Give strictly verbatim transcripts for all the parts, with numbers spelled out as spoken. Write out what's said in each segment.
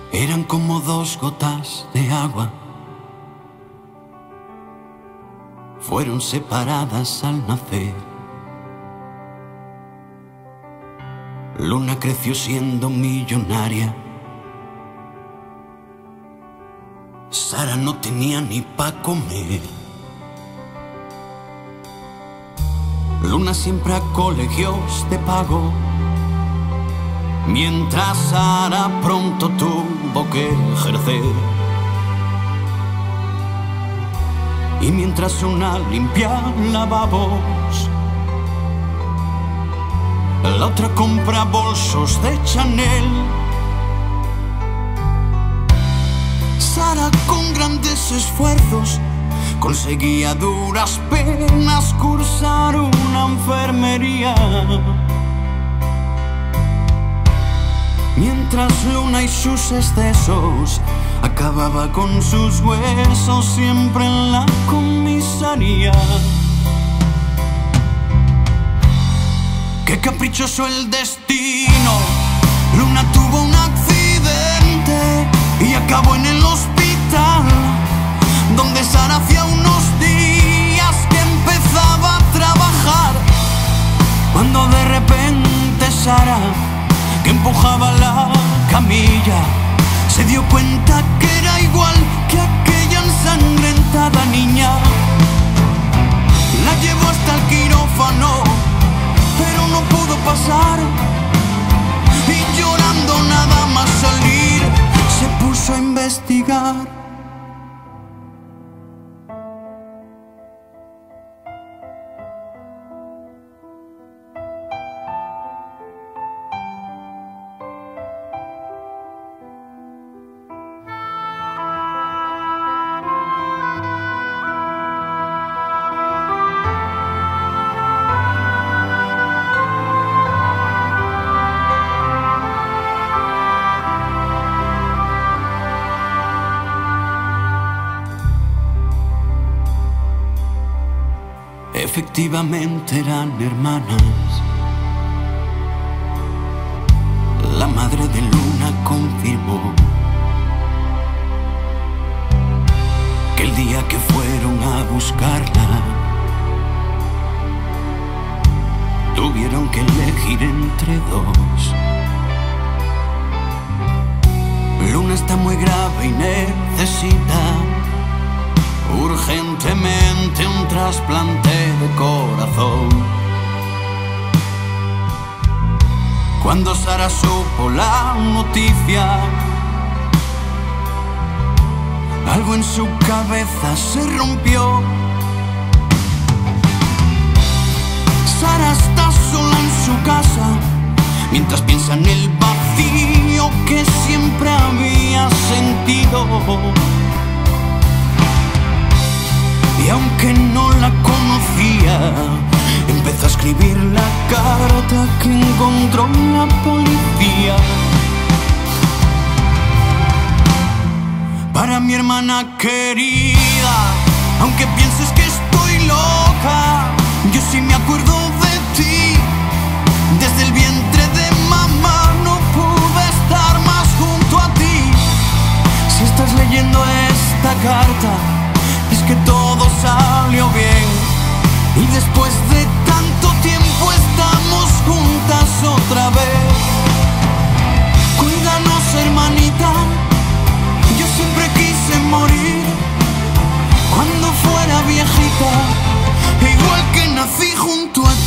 eran como dos gotas de agua. Fueron separadas al nacer. Luna creció siendo millonaria. Sara no tenía ni pa' comer. Luna siempre a colegios de pago, mientras Sara pronto tuvo que ejercer. Y mientras una limpia lavabos, la otra compra bolsos de Chanel. Sara con grandes esfuerzos conseguía a duras penas cursar una enfermería, mientras Luna y sus excesos acababa con sus huesos siempre en la comisaría. Qué caprichoso el destino. Luna tuvo un accidente y acabó en el hospital, donde Sara hacía unos días que empezaba a trabajar, cuando de repente Sara, que empujaba la camilla, se dio cuenta que era igual que aquella ensangrentada niña. La llevó hasta el quirófano, pero no pudo pasar, y llorando nada más salir, se puso a investigar. Efectivamente eran hermanas. La madre de Luna confirmó que el día que fueron a buscarla, tuvieron que elegir entre dos. Luna está muy grave y necesita urgentemente un trasplante de corazón. Cuando Sara supo la noticia, algo en su cabeza se rompió. Sara está sola en su casa, mientras piensa en el vacío que siempre había sentido. Y aunque no la conocía, empezó a escribir la carta que encontró la policía. Para mi hermana querida, aunque pienses que estoy loca, yo sí me acuerdo de ti. Desde el vientre de mamá no pude estar más junto a ti. Si estás leyendo esta carta, es que todo salió bien, y después de tanto tiempo estamos juntas otra vez. Cuídanos, hermanita, yo siempre quise morir cuando fuera viejita, igual que nací junto a ti.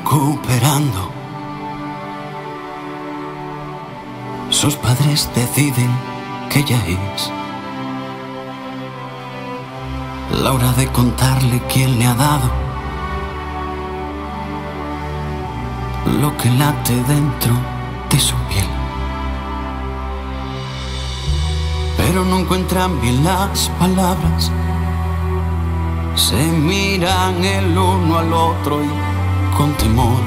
recuperando. Sus padres deciden que ya es la hora de contarle quién le ha dado lo que late dentro de su piel. Pero no encuentran bien las palabras, se miran el uno al otro y con temor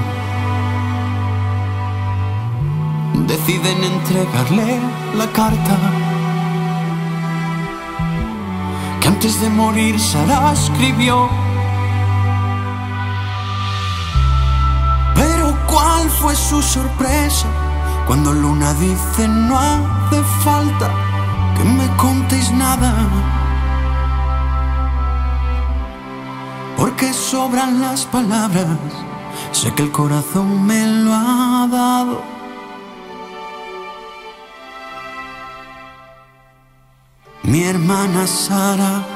deciden entregarle la carta que antes de morir Sara escribió. Pero ¿cuál fue su sorpresa cuando Luna dice: no hace falta que me contéis nada, porque sobran las palabras, sé que el corazón me lo ha dado. Mi hermana Sara